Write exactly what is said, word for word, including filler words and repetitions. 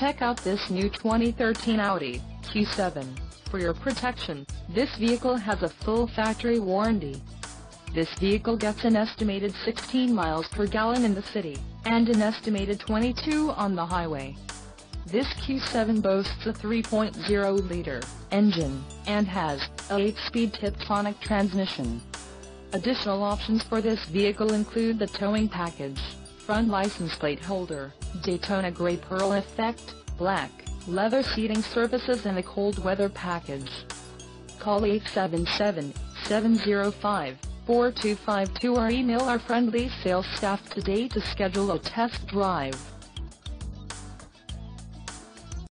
Check out this new twenty thirteen Audi Q seven. For your protection, this vehicle has a full factory warranty. This vehicle gets an estimated sixteen miles per gallon in the city, and an estimated twenty-two on the highway. This Q seven boasts a three point oh liter engine, and has a eight-speed Tiptronic transmission. Additional options for this vehicle include the towing package, front license plate holder, Daytona Gray Pearl Effect, black, leather seating surfaces and a cold weather package. Call eight seven seven, seven zero five, four two five two or email our friendly sales staff today to schedule a test drive.